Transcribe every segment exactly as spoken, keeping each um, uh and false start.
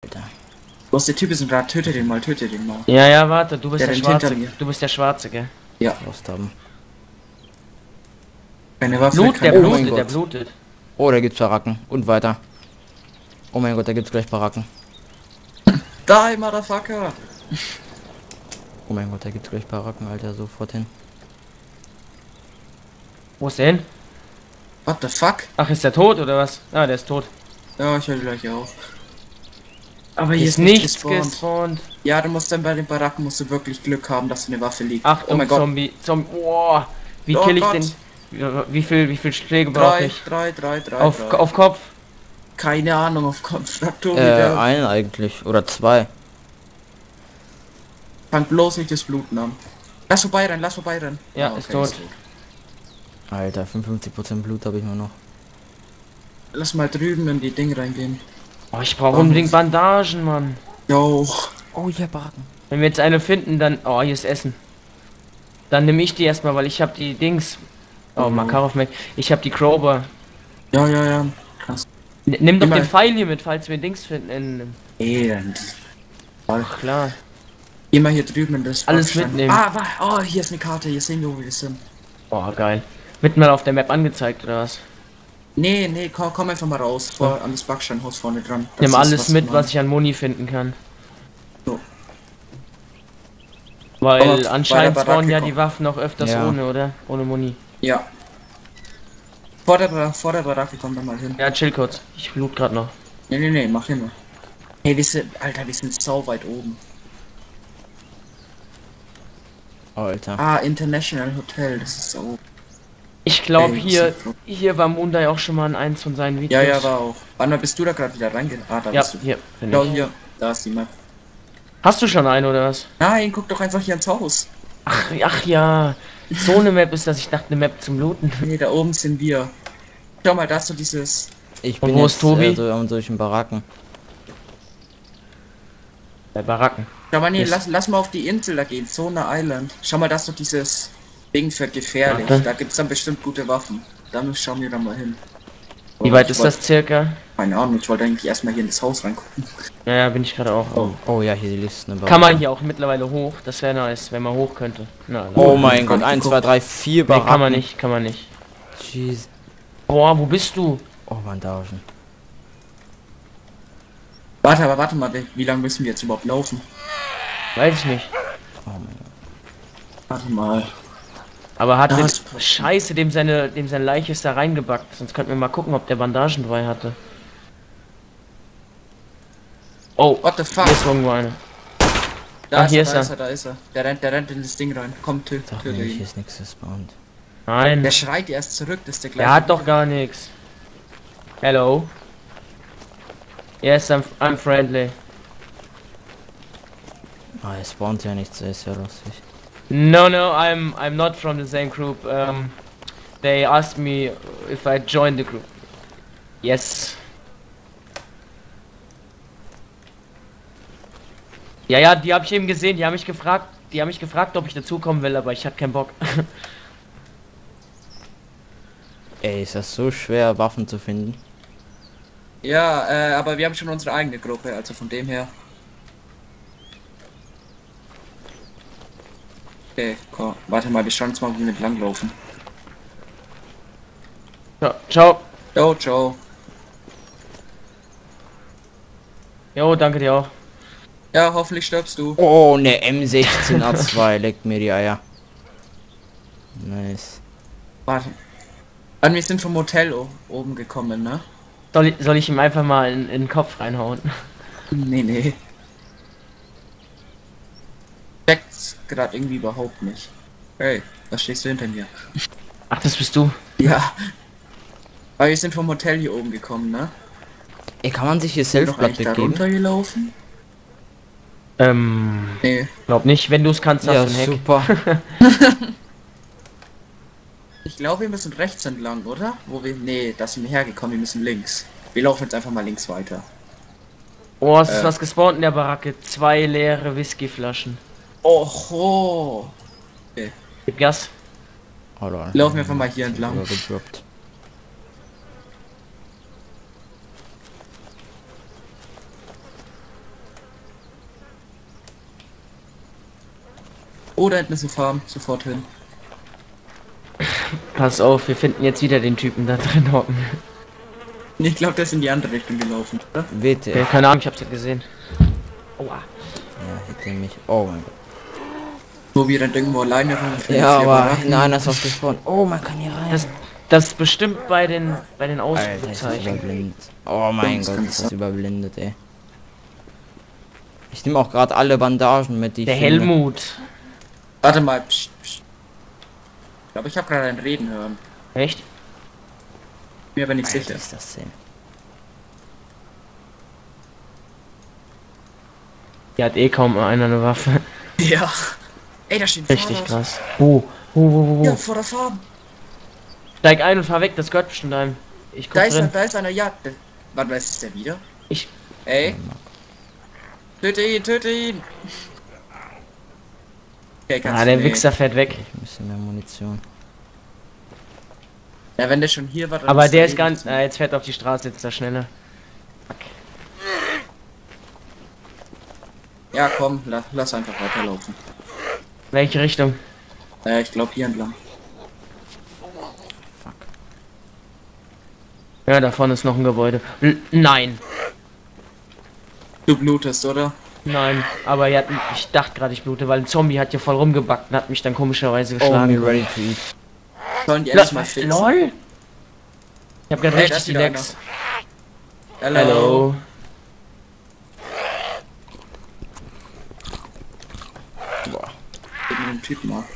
Alter. Los, der Typ ist ein Rad, töte den mal, töte den mal. Ja, ja, warte, du bist Der der, rennt Schwarze. hinter mir. Du bist der Schwarze, gell? Ja. Lost haben. Keine Waffe, Blut, der keine Oh mein blutet, der Gott. blutet. Oh, da gibt's Baracken. Und weiter. Oh mein Gott, da gibt's gleich Baracken. Die, Motherfucker! Oh mein Gott, da gibt's gleich Baracken, Alter, sofort hin. Wo ist der hin? What the fuck? Ach, ist der tot oder was? Ah, der ist tot. Ja, ich höre gleich auf. Aber Hier hier ist nichts gespawnt. gespawnt. Ja, du musst dann bei den Baracken musst du wirklich Glück haben, dass eine Waffe liegt. Achtung, oh mein Gott. Zombie. Zombie. Oh, wie Oh kill ich Gott. den? Wie, wie viel, wie viel Schläge brauche Drei, ich? drei, drei, drei, Auf, drei. auf Kopf. Keine Ahnung, auf Kopf. Frag Tobi, Äh, der einen eigentlich. Oder zwei. fang bloß nicht das Bluten an. Lass vorbei rein, lass vorbei rein. Ja, Ah, ist tot. Alter, fünfundfünfzig Prozent Blut habe ich nur noch. Lass mal drüben in die Dinge reingehen. Oh, ich brauche Warum? unbedingt Bandagen, Mann. Jo. Oh, hier Baracken. Wenn wir jetzt eine finden, dann... Oh, hier ist Essen. Dann nehme ich die erstmal, weil ich habe die Dings... Oh, Mhm. Makarov Mac. Ich habe die Crowbar. Ja, ja, ja. Krass. N nimm doch Immer- den Pfeil hier mit, falls wir Dings finden. In, Elend. ach, klar. Geh mal hier drüben in das Alles Backstein. mitnehmen. Ah, wa- oh, hier ist eine Karte. Hier sehen wir, wo wir sind. Oh, geil. Wird mal auf der Map angezeigt, oder was? Nee, nee, komm, komm einfach mal raus. Vor, an das Backsteinhaus vorne dran. Das Nimm ist, alles mit, wir was ich an Muni finden kann. So. Weil Aber bei anscheinend der spawnen ja Baracke die Waffen auch öfters Ja. ohne, oder? Ohne Muni. Ja. Vor der, Bar- vor der Baracke kommt er mal hin. Ja, chill kurz. Ich blut gerade noch. Nee, nee, nee, mach hin. Hey, wir sind, Alter, wir sind sau weit oben. Alter. Ah, International Hotel, das ist so. Ich glaube Ey, hier, so- hier war Mundai auch schon mal in eins von seinen Videos. Ja, ja, war auch. Wann bist du da gerade wieder reingegangen? Ah, da Ja, bist du. hier. Bin Ja, ich. hier. Da ist die Map. Hast du schon eine oder was? Nein, guck doch einfach hier ins Haus. Ach, ach ja. So eine Map ist das. Ich dachte eine Map zum Looten. Nee, da oben sind wir. Schau mal, da ist so dieses. Ich Und bin wo jetzt ist Tobi? äh, so an solchen Baracken. Bei Baracken. Schau mal, nee, Ist- lass, lass mal auf die Insel da gehen. Zona Island. Schau mal, da ist so dieses Ding für gefährlich. Warte. Da gibt's dann bestimmt gute Waffen. Da schauen wir dann mal hin. Wie Oh, weit ich ist wollt- das circa? Keine Ahnung, ich wollte eigentlich erstmal hier ins Haus reingucken. Ja, ja, bin ich gerade auch. Oh. Oh ja, hier die Liste. Ne, Kann man hier auch mittlerweile hoch? Das wäre nice, wenn man hoch könnte. Na, Oh nee, mein Komm, Gott, eins, guck. zwei, drei, vier Baracken. kann man nicht, kann man nicht. Jeez. Boah, wo bist du? Oh, Bandagen. Warte, aber warte mal, wie, wie lange müssen wir jetzt überhaupt laufen? Weiß ich nicht. Oh mein Gott. Warte mal. Aber hat Da mit ist- Scheiße, dem seine, dem sein Leiche ist da reingebackt. Sonst könnten wir mal gucken, ob der Bandagen dabei hatte. Oh, What the fuck? hier ist irgendwo eine. Da Ah, ist hier er, ist da er. ist er, da ist er. Der rennt, der rennt in das Ding rein. Komm, tö- Sag töte mir, hier ihn. ist nichts gespawnt. Nein, Der schreit erst zurück, das ist der gleiche. der hat doch gar nichts. Hello. Yes, I'm, I'm friendly. Ah, es spawnt ja nichts, das ist ja lustig. No, no, I'm I'm not from the same group. Um, they asked me if I joined the group. Yes. Ja, ja, die habe ich eben gesehen. Die haben mich gefragt. Die haben mich gefragt, ob ich dazukommen will, aber ich hatte keinen Bock. Ey, ist das so schwer, Waffen zu finden? Ja, äh, aber wir haben schon unsere eigene Gruppe, also von dem her. Okay, komm. Warte mal, wir schauen uns mal, wie wir mit langlaufen. Ja, ciao. Ciao, ciao. Jo, danke dir auch. Ja, hoffentlich stirbst du. Oh, ne M sechzehn A zwei, leckt mir die Eier. Nice. Warte. An wir sind vom Hotel o- oben gekommen, ne? Soll ich, soll ich ihm einfach mal in, in den Kopf reinhauen? Nee, nee. Checkt's gerade irgendwie überhaupt nicht. Hey, was stehst du hinter mir? Ach, das bist du. Ja. Aber wir sind vom Hotel hier oben gekommen, ne? Ey, kann man sich hier Sind wir doch Selfblood eigentlich da begeben? runtergelaufen? Ähm, Nee. glaub nicht. Wenn du es kannst, hast Ja, du ein Hack. super. Ich glaube, wir müssen rechts entlang, oder? Wo wir. Nee, da sind wir hergekommen, wir müssen links. Wir laufen jetzt einfach mal links weiter. Oh, es ist Äh. was gespawnt in der Baracke. Zwei leere Whiskyflaschen. Oho! Gib Gas. Oder? Laufen wir einfach mal hier entlang. Oder gedroppt. Oder hinten ist eine Farm, sofort hin. Pass auf, wir finden jetzt wieder den Typen da drin hocken. Ich glaube, der ist in die andere Richtung gelaufen, oder? W T Okay, F. keine Ahnung, ich hab's ja gesehen. Aua. Ja, hätte mich. Oh mein Gott. So wie rennt irgendwo alleine rum. Ja, aber nein, das ist gespawnt. Oh, man kann hier rein. Das, das ist bestimmt bei den bei den Alter, ist das Ausrufezeichen. überblindet. Oh mein Das Gott, kann ist sein. das überblindet, ey. Ich nehme auch gerade alle Bandagen mit, die ich Der finde. Helmut. Warte mal. Psst, psst. Ich glaube, ich habe gerade ein Reden hören. Echt? Bin mir aber nicht Alter, sicher. ist das denn? Hier hat eh kaum einer eine Waffe. Ja. Ey, da steht ein Richtig Fahrrad. krass. Wo? Wo, wo, wo, Ja, wo? vor der Farm. Steig ein und fahr weg, das gehört bestimmt einem. Ich Da guck ist, er, drin. da ist einer, ja. Der- Warte, was ist der wieder? Ich. Ey. Töte ihn, töte ihn. Okay, kannst Ah, du der nicht. Wichser fährt weg. Ein bisschen mehr Munition. Ja, wenn der schon hier war, dann Aber der er ist eh ganz. nicht mehr. Äh, jetzt fährt er auf die Straße, jetzt ist er schneller. Ja, komm, la, lass einfach weiterlaufen. Welche Richtung? Äh, ich glaube hier entlang. Fuck. Ja, da vorne ist noch ein Gebäude. L nein. Du blutest, oder? Nein. Aber er hat, ich dachte gerade, ich blute, weil ein Zombie hat hier voll rumgebackt und hat mich dann komischerweise Oh, geschlagen. me ready to eat. Sollen die La endlich mal fixen? LOL? Ich hab gerade Hey, da richtig ist die wieder Lex. Hello. Hello. Boah. Gib mir den Typen ab.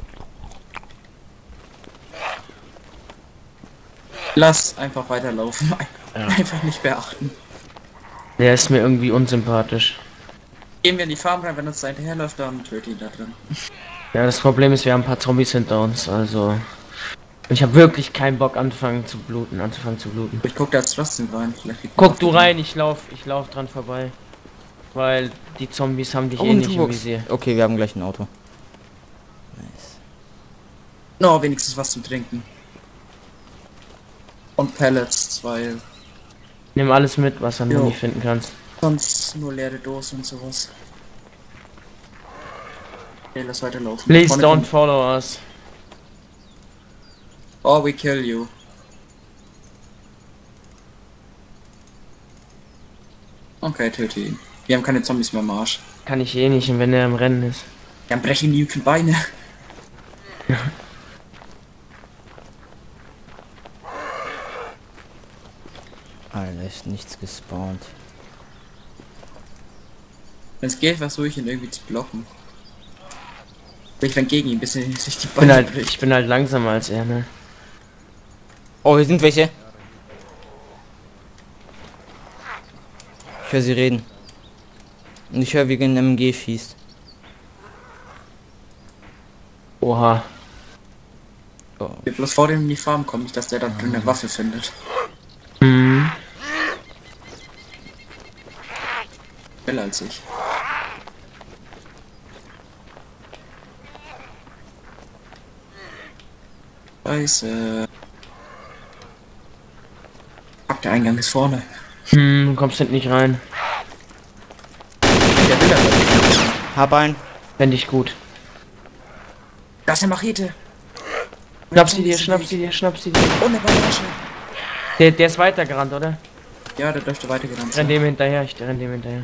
Lass einfach weiterlaufen. Ja. Einfach nicht beachten. Der ist mir irgendwie unsympathisch. Gehen wir in die Farm rein, wenn uns da hinterherläuft, dann töte ihn da drin. Ja, das Problem ist, wir haben ein paar Zombies hinter uns, also. Ich habe wirklich keinen Bock anfangen zu bluten, anzufangen zu bluten. Ich guck da jetzt trotzdem rein. Vielleicht liegt Guck noch du was rein, ich lauf, ich lauf dran vorbei. Weil die Zombies haben dich Oh, eh ein nicht im Toolbox. Visier. Okay, wir haben gleich ein Auto. Nice. No, wenigstens was zum Trinken. Und Pellets, weil Nimm alles mit, was du Jo. nicht finden kannst. sonst nur leere Dosen und sowas. Okay, lass weiterlaufen. Please Vorne don't kommt- follow us. Or we kill you. Okay, töte ihn. Wir haben keine Zombies mehr im Arsch. Kann ich eh nicht, und wenn er im Rennen ist. Dann brechen die Beine. Alter, ist nichts gespawnt. Wenn es geht, versuche ich ihn irgendwie zu blocken. Ich renn gegen ihn, bis er sich die Ich bin Beine halt, bricht. ich bin halt langsamer als er, ne? Oh, hier sind welche. Ich höre sie reden. Und ich höre, wie ein M G schießt. Oha. Ich will bloß vor dem in die Farm kommen, nicht dass der da drin eine Waffe findet. Hm. Schneller als ich. Scheiße. Fuck, der Eingang ist vorne. Hm, du kommst hinten nicht rein. Der will aber nicht. Hab ein. Fänd ich gut. Das ist eine Machete. Schnapp sie dir, schnapp sie dir, schnapp sie dir. Ohne Bandage. Der, der ist weitergerannt, oder? Ja, der dürfte weitergerannt Ich renn sein. dem hinterher, ich renn dem hinterher.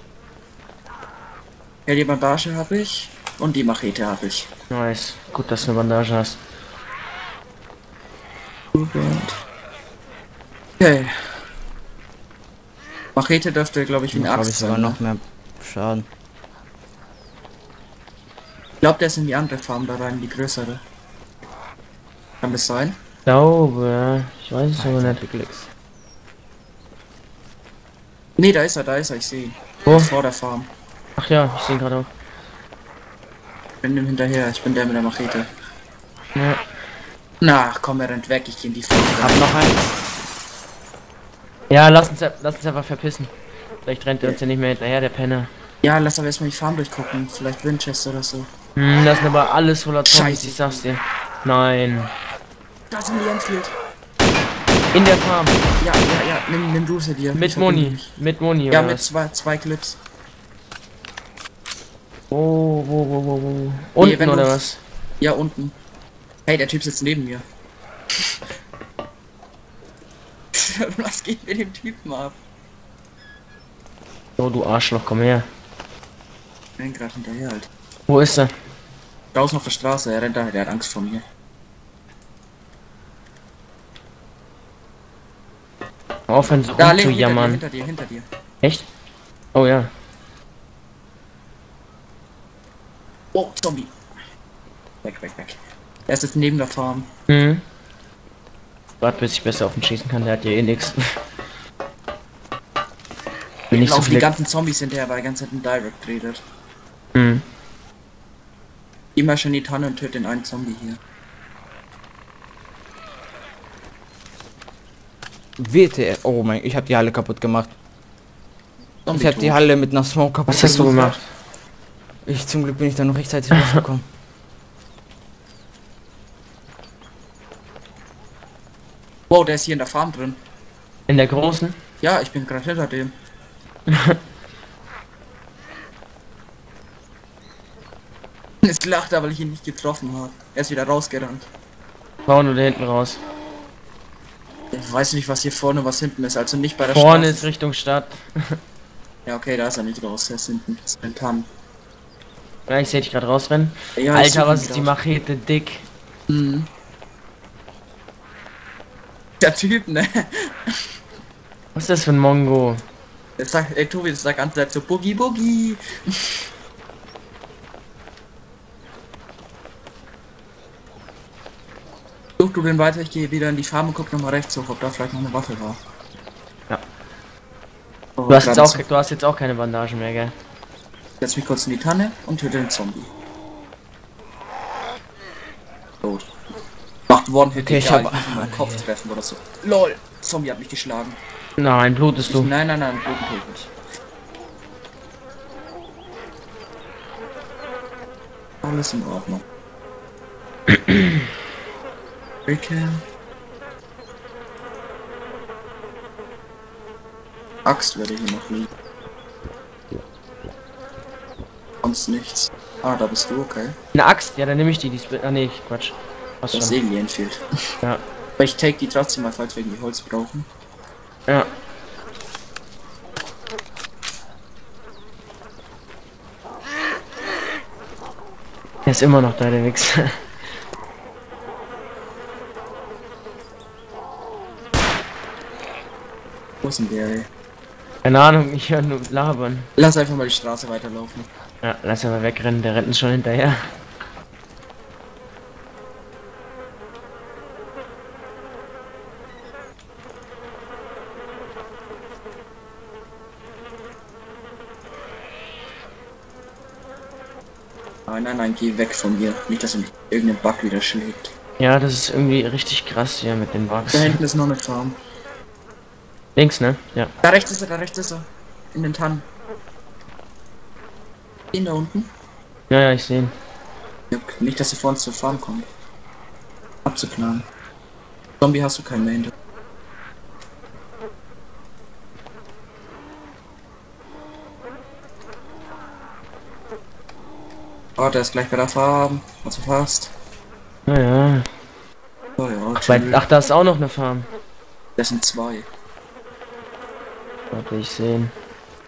Ja, die Bandage habe ich. Und die Machete habe ich. Nice. Gut, dass du eine Bandage hast. Okay. Machete dürfte, glaube ich, wie eine Habe Axt ich sogar sein. noch mehr Schaden. Ich glaube, der ist in die andere Farm da rein, die größere. Kann das sein? Ich glaube, ich weiß es aber nicht. Glücks. Nee, da ist er, da ist er, ich sehe ihn. Wo? Vor der Farm. Ach ja, ich sehe gerade auch. Ich bin dem hinterher, ich bin der mit der Machete. Ja. Na, komm, er rennt weg, ich gehe in die Farm. Hab noch einen. Ja, lass uns, lass uns einfach verpissen. Vielleicht rennt er uns ja nicht mehr hinterher, der Penner. Ja, lass aber erstmal die Farm durchgucken. Vielleicht Winchester oder so. Hm, das sind aber alles voller Zombies, Scheiße. ich sag's dir. Nein. Da sind die Enfield. In der Farm. Ja, ja, ja, nimm, nimm du sie dir. Mit Ich verbinde Moni. mich. Mit Moni, Ja, oder mit was? zwei, zwei Clips. Wo, wo, wo, wo, wo? Unten wenn oder du- was? Ja, unten. Hey, der Typ sitzt neben mir. Was geht mit dem Typen ab? Oh, du Arschloch, komm her. Ich renn grad hinterher halt. Wo ist er? Draußen auf der Straße, er rennt da, der hat Angst vor mir. Aufhören so Da, hinter dir, rumzujammern. hinter dir, hinter dir. Echt? Oh ja. Oh, Zombie. Weg, weg, weg. Er ist jetzt neben der Farm. Mhm. Warte, bis ich besser auf ihn schießen kann, der hat ja eh nix. Bin nicht so Laufen die viel. ganzen Zombies hinterher, weil er ganz hinten Direct redet. Mhm. Geh mal schon in die Tanne und töte den einen Zombie hier. W T F. Oh mein, ich habe die Halle kaputt gemacht. Zombie Ich habe die tot. Halle mit einer Smoke kaputt Was hast du gemacht? Ich zum Glück bin ich da noch rechtzeitig rausgekommen. Wow, der ist hier in der Farm drin. In der großen? Ja, ich bin gerade hinter dem. Es gelacht, weil ich ihn nicht getroffen habe. Er ist wieder rausgerannt. Vorne oder hinten raus? Ich weiß nicht, was hier vorne, was hinten ist. Also nicht bei der Vorne ist Straße. Richtung Stadt. Ja, okay, da ist er nicht raus. Der ist hinten. Das ist ein Tann. Ja, ich sehe dich gerade rausrennen. Ja, ich Alter, such was ihn ist die grad. Machete dick? Mhm. Der Typ, ne? Was ist das für ein Mongo? Jetzt sagt, ey Tobi, das sagt ganz so Boogie Boogie. Such du den weiter, ich gehe wieder in die Farm und guck nochmal rechts hoch, ob da vielleicht noch eine Waffe war. Ja. Oh, Du hast jetzt gerade auch, du hast jetzt auch keine Bandagen mehr, gell? Setz mich kurz in die Tanne und töte den Zombie. Tot. Macht One-Hit, Okay, ich egal, hab- muss ihn am Kopf treffen oder so. LOL, Zombie hat mich geschlagen. Nein, blutest du. Nein, nein, nein, bluten tut nicht. Alles in Ordnung. Okay. Axt werde hier noch liegen. Sonst nichts. Ah, da bist du, okay. Eine Axt? Ja, dann nehme ich die. die ist, ah nee, Quatsch. Was Das schon? Alien fehlt. Ja. Aber ich take die trotzdem mal, falls wir irgendwie Holz brauchen. Ja. Er ist immer noch da, der Wichser. Wo ist denn der, ey? Keine Ahnung, ich höre nur labern. Lass einfach mal die Straße weiterlaufen. Ja, lass aber wegrennen, der rennt uns schon hinterher. Nein, nein, nein, geh weg von mir. Nicht, dass er mich irgendein Bug wieder schlägt. Ja, das ist irgendwie richtig krass hier mit den Bugs. Da hinten ist noch eine Farm. Links, ne? Ja. Da rechts ist er, da rechts ist er. In den Tannen. Den da unten. Ja, ja, ich sehe ihn. Ja, nicht, dass er vor uns zur Farm kommt. Abzuplanen. Zombie hast du keinen mehr hinter. Oh, der ist gleich bei der Farm. Also fast. Naja. Oh ja, Bei, chill. ach, da ist auch noch eine Farm. Das sind zwei. Warte, ich sehe ihn.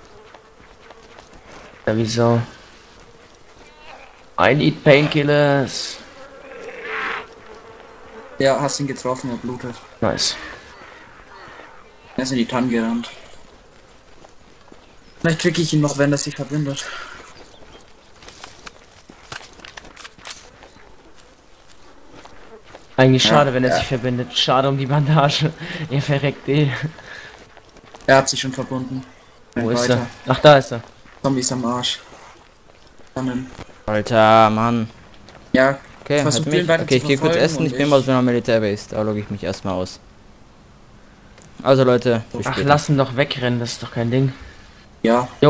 Ja, wieso? I need painkillers. Ja, hast ihn getroffen, er blutet. Nice. Er ist in die Tannen gerannt. Vielleicht kriege ich ihn noch, wenn das sich verbindet. Eigentlich Ja, schade, wenn er ja. sich verbindet. Schade um die Bandage. Er verreckt eh. Er hat sich schon verbunden. Wo ist Weiter. er? Ach, da ist er. Zombies am Arsch. Tannen. Alter, Mann. Ja, Okay, Versuch hat den mich. weiter Okay, zu ich gehe kurz verfolgen essen. Ich und bin ich- mal so einer Militärbase. Da logge ich mich erstmal aus. Also Leute, bis Ach, später. lass ihn doch wegrennen, das ist doch kein Ding. ja.